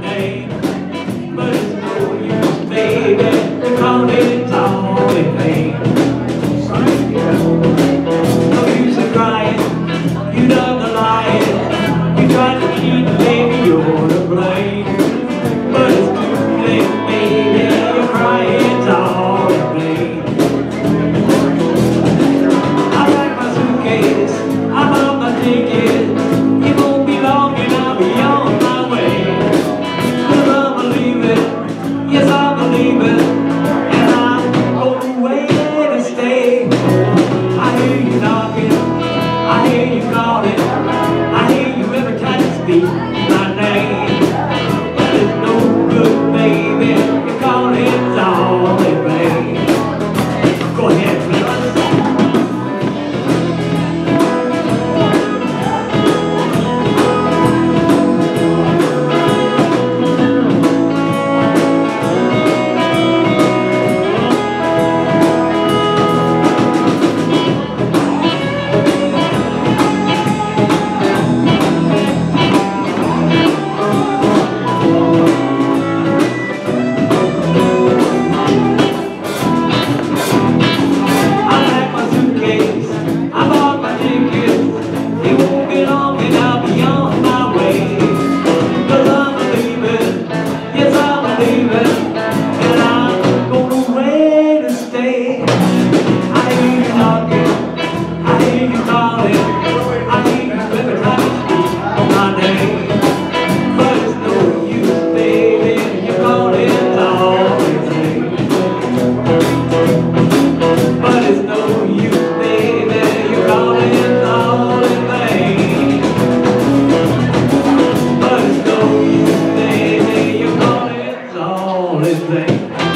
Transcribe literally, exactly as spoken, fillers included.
name. But it's no use, baby, because it's all in vain. No use of crying, you done the lying. You tried to cheat, baby, you're to blame. But it's too late, baby, you're crying, it's all in vain. I packed my suitcase, I'm on my ticket. It won't be long and I'll be on my way. 'Cause I believe it, yes I believe it, and I'm on the way to stay. I hear you knocking, I hear you calling, I hear you every time you speak my name. But it's no good, baby, your calling's all in vain. Go ahead, fellas. All this thing.